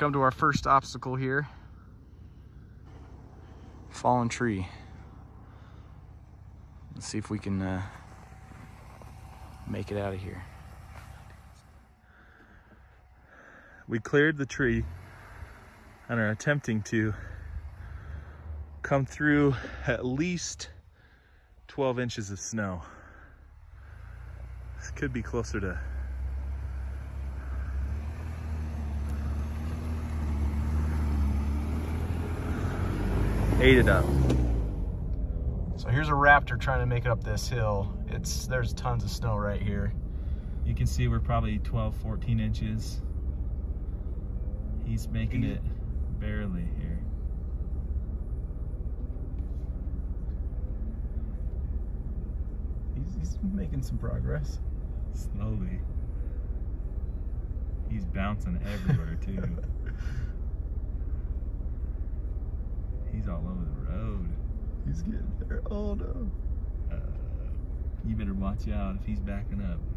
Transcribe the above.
come to our first obstacle here. Fallen tree. Let's see if we can make it out of here. We cleared the tree and are attempting to come through at least 12 inches of snow. This could be closer to 8 it up. So here's a raptor trying to make it up this hill. There's tons of snow right here. You can see we're probably 12, 14 inches. He's making it barely here. He's making some progress. Slowly. He's bouncing everywhere too. He's all over the road. He's getting there. Oh no. You better watch out if he's backing up.